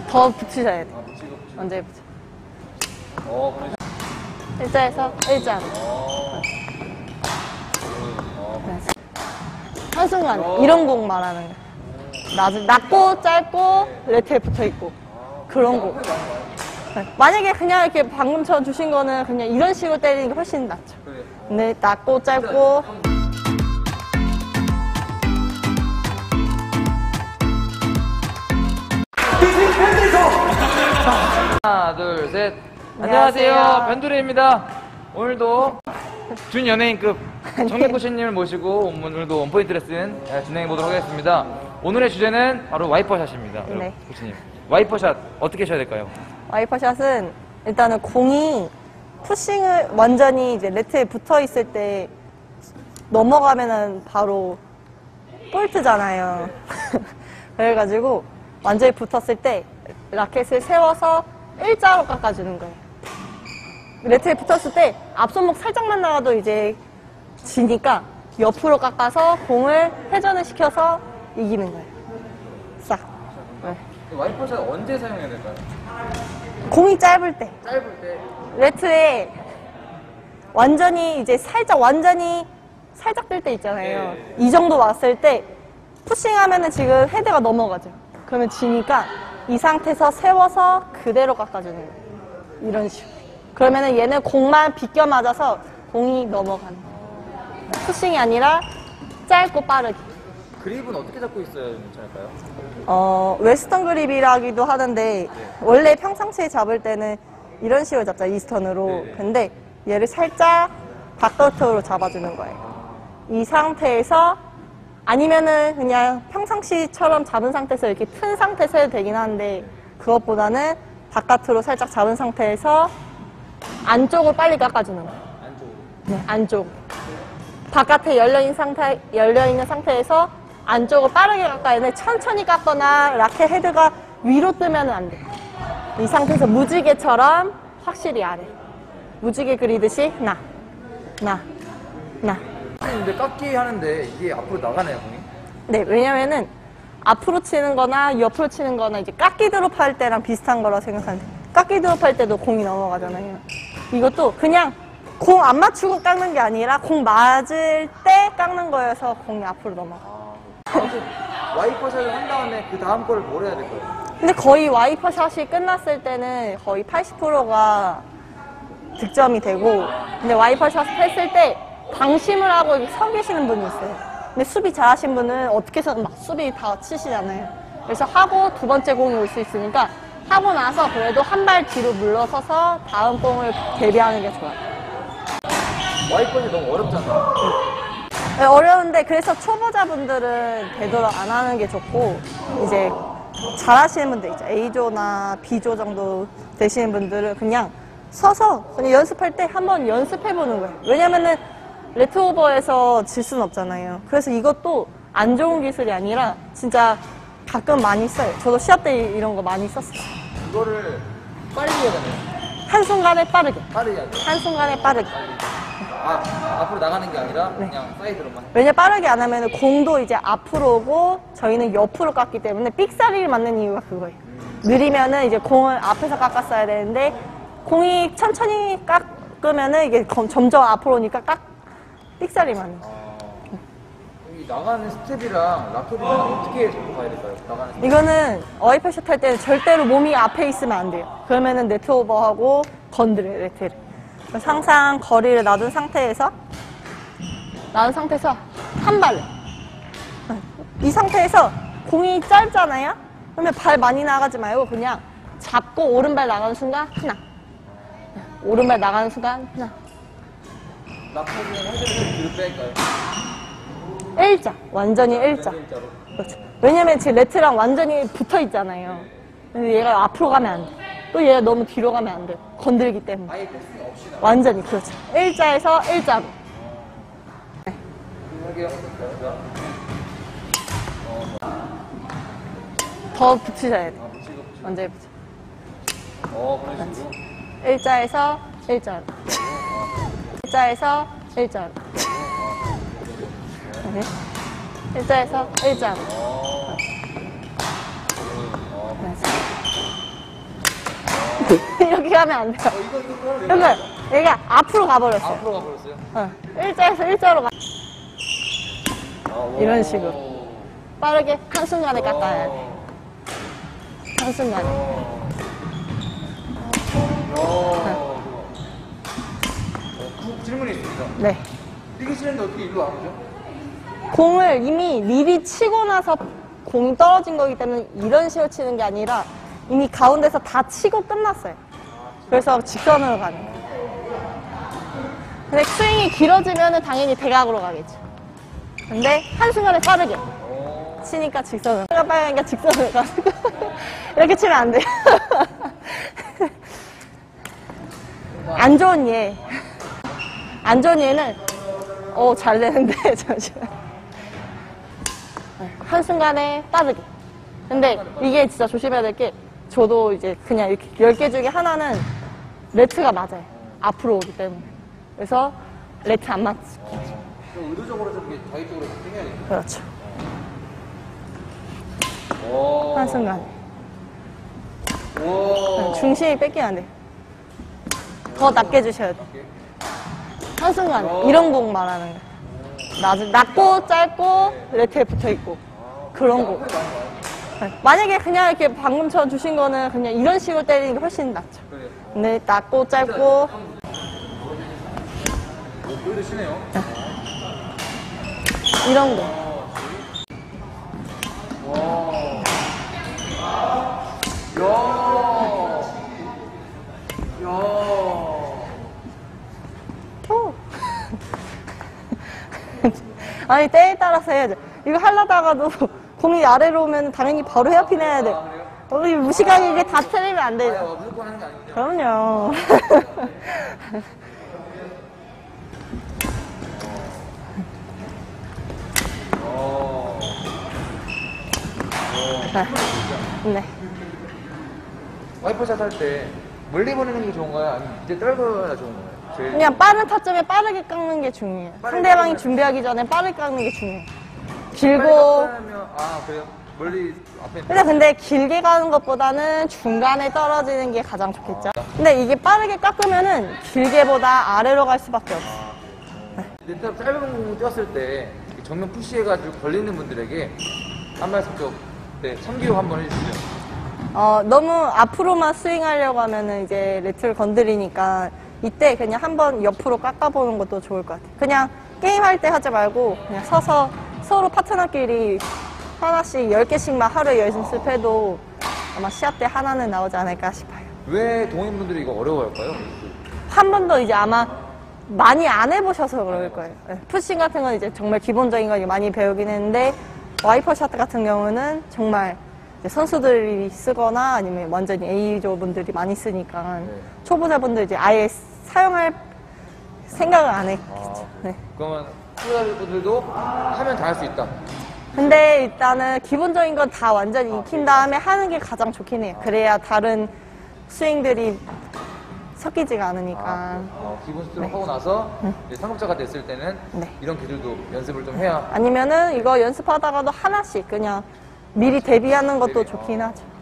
더 붙이셔야 돼. 붙이고. 먼저 붙여. 그래. 일자에서 일자로. 한순간 이런 공 말하는 거야. 낮고 짧고 레트에 붙어있고 그런 공. 만약에 그냥 이렇게 방금처럼 주신 거는 그냥 이런 식으로 때리는 게 훨씬 낫죠. 근데 낮고 짧고 하나, 둘, 셋. 안녕하세요. 변두리입니다. 오늘도 준연예인급 정민코치님을 모시고 오늘도 원포인트 레슨 진행해 보도록 하겠습니다. 오늘의 주제는 바로 와이퍼샷입니다. 네. 코치님, 와이퍼샷 어떻게 쳐야 될까요? 와이퍼샷은 일단은 공이 푸싱을 완전히 이제 레트에 붙어 있을 때 넘어가면은 바로 볼트잖아요. 그래가지고 완전히 붙었을 때 라켓을 세워서 일자로 깎아주는 거예요. 레트에 붙었을 때 앞손목 살짝만 나가도 이제 지니까 옆으로 깎아서 공을 회전을 시켜서 이기는 거예요. 싹. 네. 와이퍼샷 언제 사용해야 될까요? 공이 짧을 때. 짧을 때. 레트에 완전히 이제 완전히 살짝 뜰 때 있잖아요. 네. 이 정도 왔을 때 푸싱하면은 지금 헤드가 넘어가죠. 그러면 지니까 이 상태에서 세워서 그대로 깎아주는 거예요. 이런 식으로. 그러면은 얘는 공만 비껴 맞아서 공이 넘어가는 거예요. 푸싱이 아니라 짧고 빠르게. 그립은 어떻게 잡고 있어야 괜찮을까요? 웨스턴 그립이라기도 하는데 원래 평상시에 잡을 때는 이런 식으로 잡자, 이스턴으로. 네네. 근데 얘를 살짝 바깥으로 잡아주는 거예요. 이 상태에서 아니면은 그냥 평상시처럼 잡은 상태에서 이렇게 튼 상태에서 해도 되긴 하는데 그것보다는 바깥으로 살짝 잡은 상태에서 안쪽을 빨리 깎아주는 거예요. 안쪽으로. 네, 안쪽. 바깥에 열려있는 상태에서 안쪽을 빠르게 깎아야 되는데 천천히 깎거나 라켓 헤드가 위로 뜨면 안 돼요. 이 상태에서 무지개처럼 확실히 아래. 무지개 그리듯이 나. 근데 깎기 하는데 이게 앞으로 나가네요, 공이? 네, 왜냐면은 앞으로 치는 거나 옆으로 치는 거나 이제 깎기 드롭 할 때랑 비슷한 거라고 생각하는데 깎기 드롭 할 때도 공이 넘어가잖아요. 이것도 그냥 공 안 맞추고 깎는 게 아니라 공 맞을 때 깎는 거여서 공이 앞으로 넘어가. 와이퍼샷을 한 다음에 그 다음 거를 뭘 해야 될까요? 근데 거의 와이퍼샷이 끝났을 때는 거의 80%가 득점이 되고 근데 와이퍼샷 했을 때 방심을 하고 서 계시는 분이 있어요. 근데 수비 잘하신 분은 어떻게 해서든 막 수비 다 치시잖아요. 그래서 하고 두 번째 공이 올 수 있으니까 하고 나서 그래도 한 발 뒤로 물러서서 다음 공을 대비하는 게 좋아요. 와이퍼샷이 너무 어렵잖아요. 네, 어려운데 그래서 초보자분들은 되도록 안 하는 게 좋고 이제 잘하시는 분들 있죠. A조나 B조 정도 되시는 분들은 그냥 서서 그냥 연습할 때 한번 연습해보는 거예요. 왜냐면은 레트오버에서 질 수는 없잖아요. 그래서 이것도 안 좋은 기술이 아니라 진짜 가끔 많이 써요. 저도 시합 때 이런 거 많이 썼어요. 그거를 빨리 해야 되나요? 한순간에 빠르게. 빠르게 해야 돼요? 한순간에 빠르게. 앞으로 나가는 게 아니라 그냥 사이드로만? 왜냐 빠르게 안 하면 공도 이제 앞으로 오고 저희는 옆으로 깎기 때문에 삑사리를 맞는 이유가 그거예요. 느리면은 이제 공을 앞에서 깎았어야 되는데 공이 천천히 깎으면은 이게 점점 앞으로 오니까 삑사리 맞는 거예요. 여기 나가는 스텝이랑 라켓이랑 어떻게 잡고 가야 될까요? 나가는 스텝. 이거는 어이퍼샷 할 때는 절대로 몸이 앞에 있으면 안 돼요. 그러면은 네트 오버하고 건드려요, 네트를. 그래서 항상 거리를 놔둔 상태에서 한 발로. 이 상태에서 공이 짧잖아요? 그러면 발 많이 나가지 말고 그냥 잡고 오른발 나가는 순간 하나. 오른발 나가는 순간 하나. 라켓은 헤드를 뒤로 뺄까요? 일자. 완전히 일자. 일자로. 그렇죠. 왜냐면 제 레트랑 완전히 붙어 있잖아요. 근데 얘가 앞으로 가면 안 돼. 또 얘가 너무 뒤로 가면 안 돼요. 건들기 때문에. 아예 패스 없이 나가. 완전히 그렇죠. 일자에서 일자로. 할게요. 더 붙이셔야 돼. 붙이고. 완전히 붙여. 그런 식으로. 일자에서 일자로. 일자에서 일자로. 네. 일자에서 일자로. 맞아. 이렇게 가면 안 돼요. 이거 그러니까 얘가 앞으로 가버렸어요. 앞으로 가버렸어요? 일자에서 일자로 가. 아, 이런 식으로. 빠르게 한순간에 깎아야 돼. 한순간에. 질문이 있습니다. 네. 뛰기 싫은데 어떻게 일로 안 오죠? 공을 이미 미리 치고 나서 공이 떨어진 거기 때문에 이런 식으로 치는 게 아니라 이미 가운데서 다 치고 끝났어요. 그래서 직선으로 가는 거예요. 근데 스윙이 길어지면 당연히 대각으로 가겠죠. 근데 한순간에 빠르게 치니까 직선으로. 빨간니까 직선으로 가는 거. 이렇게 치면 안 돼요. 안 좋은 예. 안 좋은 예는 잘 내는데 잠시만. 한순간에 빠르게. 근데 이게 진짜 조심해야 될 게 저도 이제 그냥 이렇게 10개 중에 하나는 레트가 맞아요. 앞으로 오기 때문에. 그래서 레트 안 맞지. 좀 의도적으로 좀 이렇게 자기적으로 땡겨야겠네. 그렇죠. 오. 한순간에. 오. 중심이 뺏기면 안 돼요. 더 낮게 주셔야 돼요. 한순간에. 이런 공 말하는 거예요. 낮고 짧고 레트에 붙어 있고. 그런 거. 만약에 그냥 이렇게 방금처럼 주신 거는 그냥 이런 식으로 때리는 게 훨씬 낫죠. 그래요. 근데 낮고 짧고 여기도 치네요. 이런 거. 오. 아니 때에 따라서 해야죠. 이거 하려다가도 공이 아래로 오면 당연히 바로 헤어핀 해야 돼. 우리 무시하게 이게 다 틀리면 안 되죠. 무조건 하는 게 아니죠. 그럼요. 네. 와이퍼샷 할 때 멀리 보내는 게 좋은가요? 아니면 이제 떨궈야 좋은 거예요? 제일 그냥 빠른 타점에 빠르게 깎는 게 중요해요. 빠르게 상대방이 깎는 준비하기 전에 빠르게 깎는 게 중요해요. 빨리 길고. 깎으면 그래요? 멀리 앞에 근데 길게 가는 것보다는 중간에 떨어지는 게 가장 좋겠죠. 근데 이게 빠르게 깎으면은 길게보다 아래로 갈 수밖에 없어. 일단 짧은 공 뛰었을 때 정면 푸시해가지고 걸리는 분들에게 한 말씀 좀 참기호 한번 해주시죠. 너무 앞으로만 스윙하려고 하면은 이제 레트를 건드리니까 이때 그냥 한번 옆으로 깎아보는 것도 좋을 것 같아요. 그냥 게임할 때 하지 말고 그냥 서서 서로 파트너끼리 하나씩 10개씩만 하루에 연습해도 아마 시합 때 하나는 나오지 않을까 싶어요. 왜 동인분들이 이거 어려워할까요? 한 번도 이제 아마 많이 안 해보셔서 그럴 거예요. 네, 푸싱 같은 건 이제 정말 기본적인 거 많이 배우긴 했는데 와이퍼샷 같은 경우는 정말 이제 선수들이 쓰거나 아니면 완전히 A조 분들이 많이 쓰니까 초보자분들 이제 아예 사용할 생각을 안 했겠죠. 네. 그러면 초보자분들도 하면 다 할 수 있다. 근데 일단은 기본적인 건 다 완전히 익힌 다음에 하는 게 가장 좋긴 해요. 그래야 다른 스윙들이 섞이지가 않으니까. 기본 스트로크 하고 나서 이제 상급자가 됐을 때는 네. 이런 기술도 연습을 좀 해야 아니면은 이거 연습하다가도 하나씩 그냥 미리 대비하는 것도 좋긴 하죠.